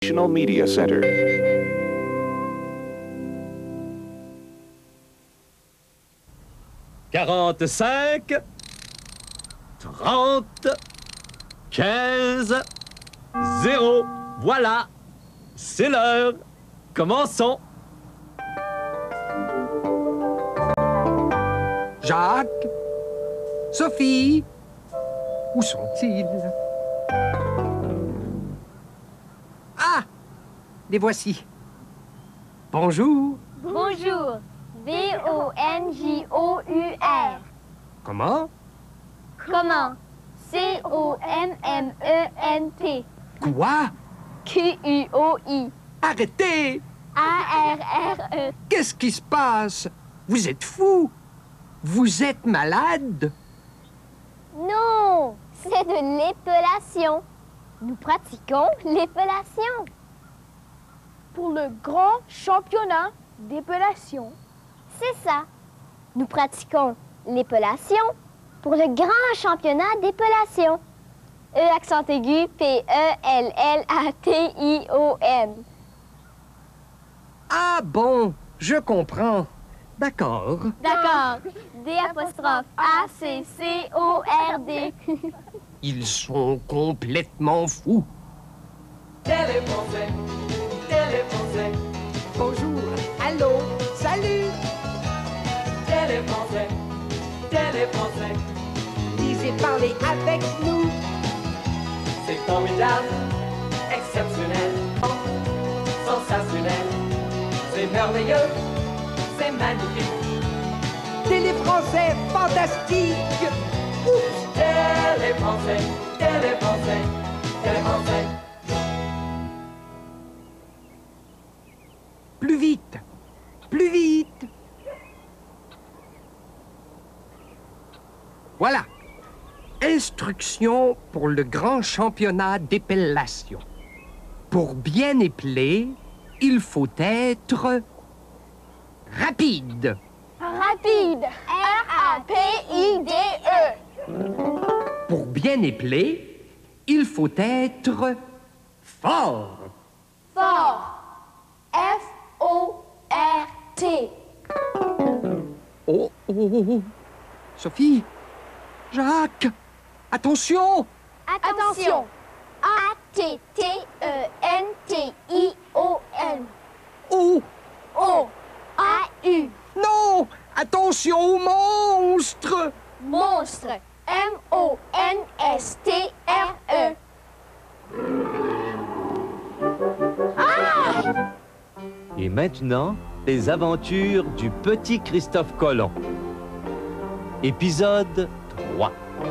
Media Center. 45, 30, 15, 0. Voilà, c'est l'heure. Commençons. Jacques, Sophie, où sont-ils? Ah, les voici. Bonjour. Bonjour. B-O-N-J-O-U-R. Comment? Comment? C-O-M-M-E-N-T. Quoi? Q-U-O-I. Arrêtez! A-R-R-E. Qu'est-ce qui se passe? Vous êtes fou? Vous êtes malade? Non, c'est de l'épellation. Nous pratiquons l'épellation. Pour le grand championnat d'épellation. C'est ça. Nous pratiquons l'épellation pour le grand championnat d'épellation. E accent aigu, P-E-L-L-A-T-I-O-N. Ah bon, je comprends. D'accord. D'accord. D-A-C-C-O-R-D. Ils sont complètement fous. Téléphonez, téléphonez, Bonjour, allô, salut. téléphonez, téléphonez. Lisez parler avec nous. C'est formidable, exceptionnel, sensationnel. C'est merveilleux, c'est magnifique. Téléfrançais fantastique. Oups. Téléphonez, téléphonez, téléphonez. Plus vite, plus vite. Voilà. Instructions pour le grand championnat d'épellation. Pour bien épeler, il faut être rapide. Rapide. R-A-P-I-D-E. Pour bien épeler, il faut être fort. Fort. F-O-R-T. Oh, oh, oh, oh. Sophie, Jacques, attention. Attention. A-T-T-E-N-T-I-O-N. Oh, O-A-U. non, attention au monstre. Monstre. M-O-N-S-T-R-E. Et maintenant, les aventures du petit Christophe Colomb. Épisode 3.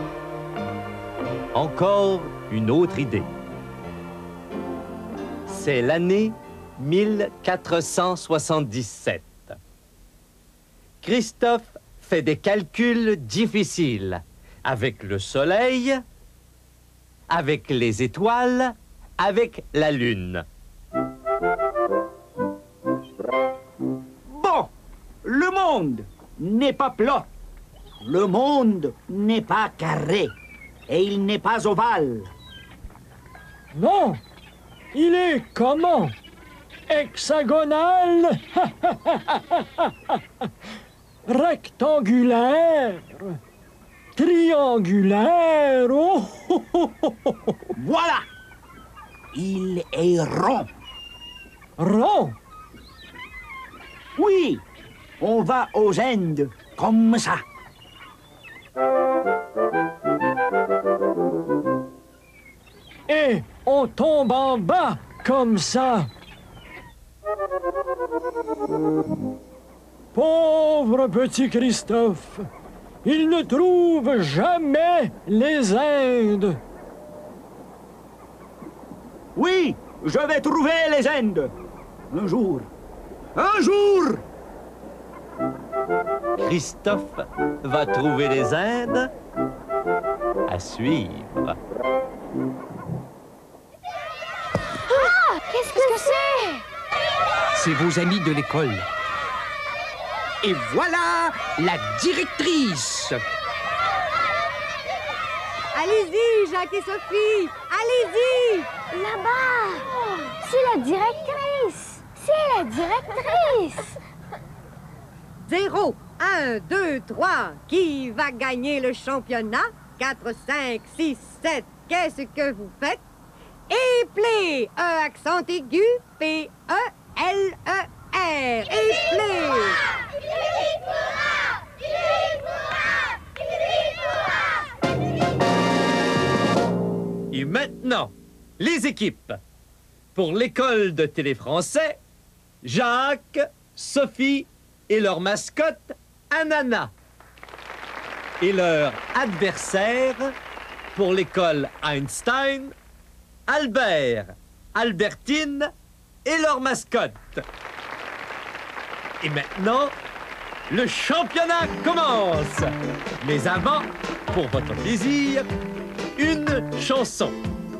Encore une autre idée. C'est l'année 1477. Christophe fait des calculs difficiles avec le soleil, avec les étoiles, avec la lune. Bon, le monde n'est pas plat. Le monde n'est pas carré. Et il n'est pas ovale. Non, il est comment? Hexagonal, rectangulaire, triangulaire. Oh, oh, oh, oh, oh. Voilà. Il est rond. Rond. Oui, on va aux Indes comme ça. Et on tombe en bas comme ça. Pauvre petit Christophe, il ne trouve jamais les Indes. Oui, je vais trouver les Indes. Un jour. Un jour. Christophe va trouver les Indes. À suivre. Qu'est-ce que c'est? C'est vos amis de l'école. Et voilà la directrice. Allez-y, Jacques et Sophie, allez-y! Là-bas! C'est la directrice! C'est la directrice! 0, 1, 2, 3. Qui va gagner le championnat? 4, 5, 6, 7. Qu'est-ce que vous faites? Éplé! E accent aigu, P, E, L, E, R. Éplé! Et maintenant, les équipes. Pour l'école de télé-français, Jacques, Sophie et leur mascotte, Anana. Et leur adversaire, pour l'école Einstein, Albert, Albertine et leur mascotte. Et maintenant, le championnat commence. Mais avant, pour votre plaisir, une chanson.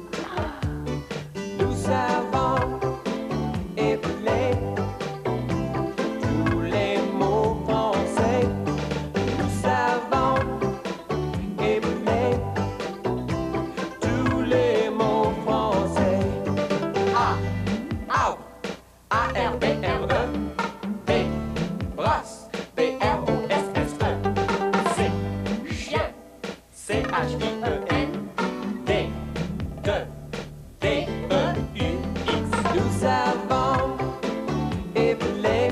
Nous savons épeler tous les mots français. Nous savons épeler tous les mots français. A, out, A, R, B, R, E. B, brosse, B, R, O, S, S, E. C, chien, C, H, I, E, N. D, de, D, E, U, X. Nous savons épeler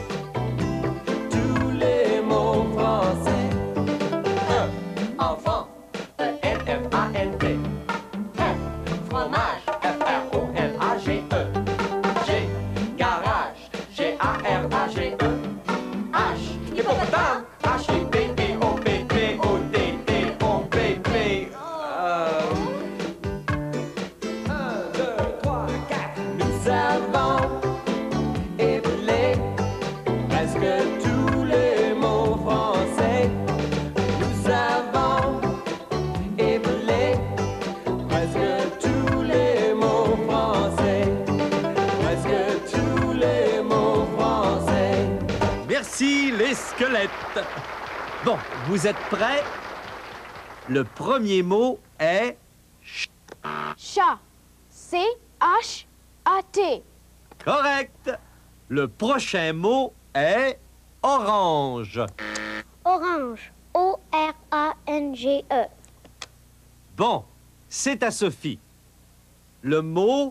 tous les mots français. E, enfant, E, N, F, A, N, T. F, fromage, F, R, O, M, A, G, E. G, garage, G, A, R, A, G, E. H, hippopotame, H, I, P, P, O, P, P, O, D, D, O, P, P. 1, 2, 3, 4. Nous savons épeler presque tous les mots français. Nous savons épeler presque tous les mots français. Presque tous les mots français. Merci les squelettes. Bon, vous êtes prêts? Le premier mot est Chat. C-H-A-T. correct. Le prochain mot est orange. Orange. O-R-A-N-G-E. Bon, c'est à Sophie. Le mot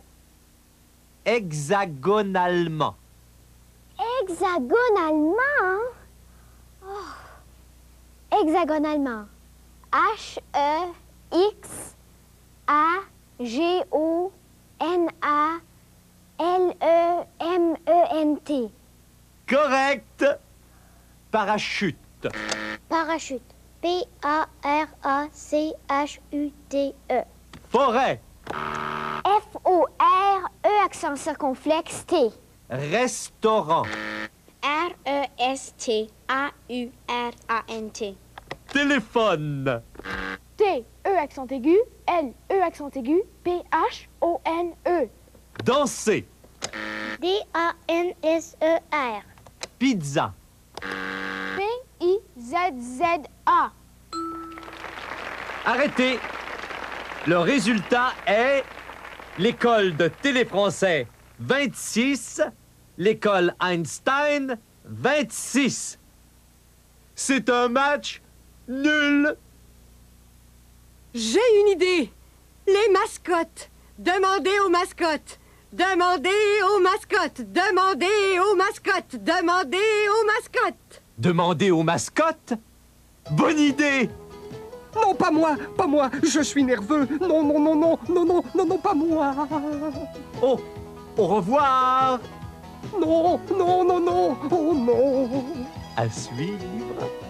hexagonalement. Hexagonalement? Oh. Hexagonalement. H-E-X-A-G-O-N-A-L-E-M-E-N-T. Correct. Parachute. Parachute. P-A-R-A-C-H-U-T-E. Forêt. F-O-R-E accent circonflexe T. Restaurant. R-E-S-T-A-U-R-A-N-T. Téléphone. T-E accent aigu, L-E accent aigu, P-H-O-N-E. Danser. D-A-N-S-E-R. Pizza. P-I-Z-Z-A. Arrêtez. Le résultat est l'école de télé-français 26, l'école Einstein 26. C'est un match nul. J'ai une idée. Les mascottes. Demandez aux mascottes. Demandez aux mascottes. Demandez aux mascottes. Demandez aux mascottes. Demander aux mascottes? Bonne idée. Non, pas moi, pas moi, je suis nerveux. Non, non, non, non, non, non, non, non, pas moi. Oh, au revoir. Non, non, non, non, oh non. À suivre.